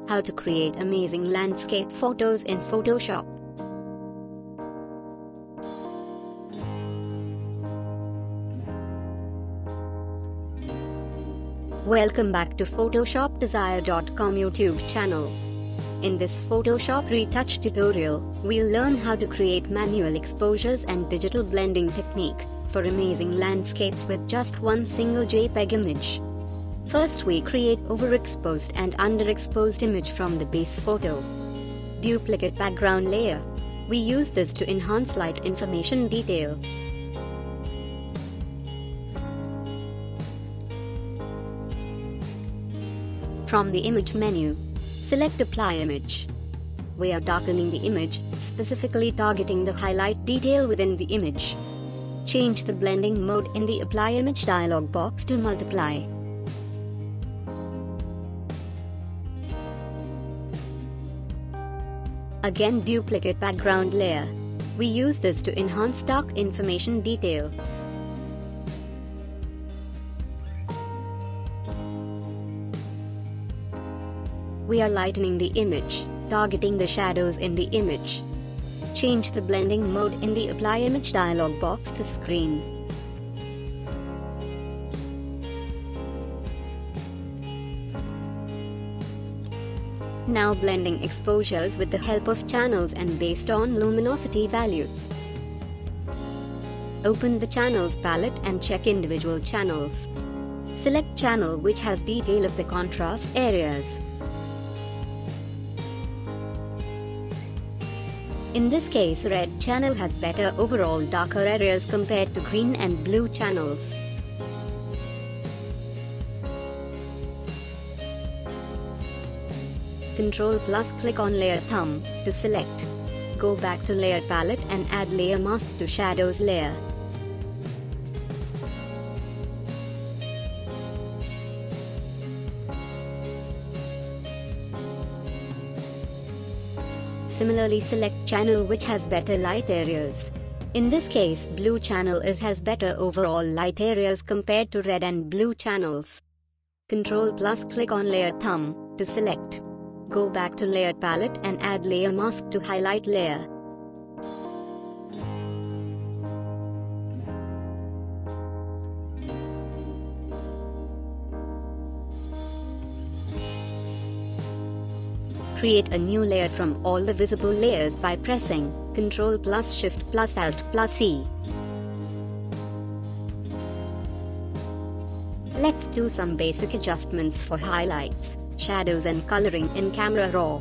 How to create amazing landscape photos in Photoshop. Welcome back to PhotoshopDesire.com YouTube channel. In this Photoshop retouch tutorial, we'll learn how to create manual exposures and digital blending technique for amazing landscapes with just one single JPEG image. First, we create overexposed and underexposed image from the base photo. Duplicate background layer. We use this to enhance light information detail. From the image menu, select Apply Image. We are darkening the image, specifically targeting the highlight detail within the image. Change the blending mode in the Apply Image dialog box to multiply. Again, duplicate background layer. We use this to enhance dark information detail. We are lightening the image, targeting the shadows in the image. Change the blending mode in the Apply Image dialog box to Screen. Now blending exposures with the help of channels and based on luminosity values. Open the channels palette and check individual channels. Select channel which has detail of the contrast areas. In this case, red channel has better overall darker areas compared to green and blue channels. Ctrl+click on layer thumb to select. Go back to layer palette and add layer mask to shadows layer. Similarly, select channel which has better light areas. In this case, blue channel has better overall light areas compared to red and blue channels. Ctrl+click on layer thumb to select. Go back to layer palette and add layer mask to highlight layer. Create a new layer from all the visible layers by pressing Ctrl+Shift+Alt+E. Let's do some basic adjustments for highlights, shadows and coloring in Camera Raw.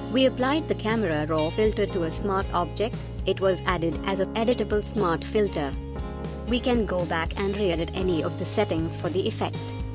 We applied the camera raw filter to a smart object. It was added as an editable smart filter. We can go back and re-edit any of the settings for the effect.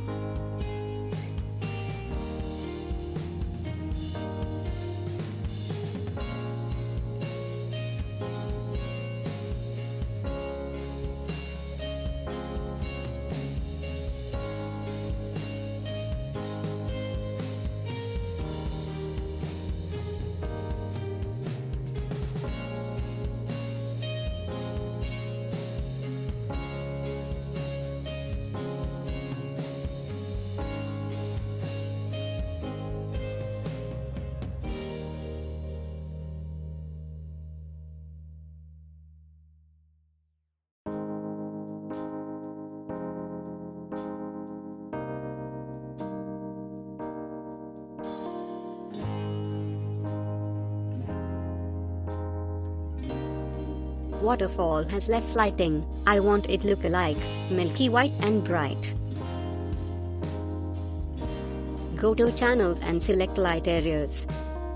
Waterfall has less lighting. I want it look alike, milky white and bright. Go to channels and select light areas.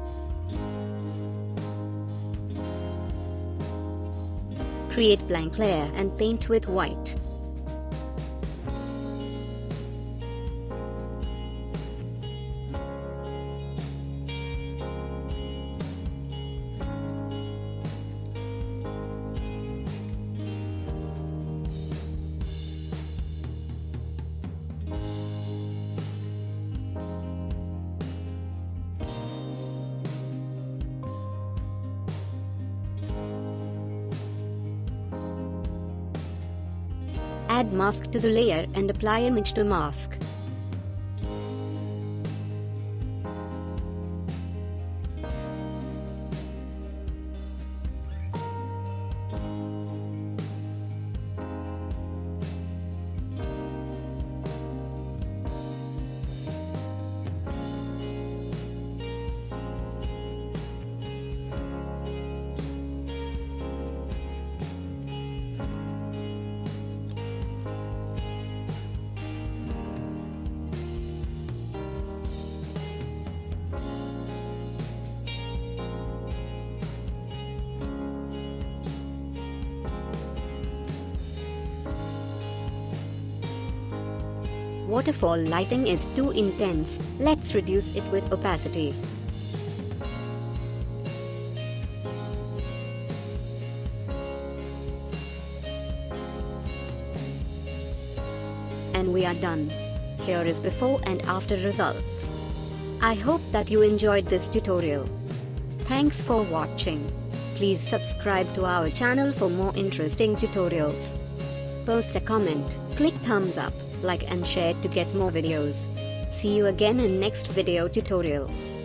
Create blank layer and paint with white. Add mask to the layer and apply image to mask. Waterfall lighting is too intense. Let's reduce it with opacity. And we are done. Here is before and after results. I hope that you enjoyed this tutorial. Thanks for watching. Please subscribe to our channel for more interesting tutorials. Post a comment, click thumbs up, like and share to get more videos. See you again in next video tutorial.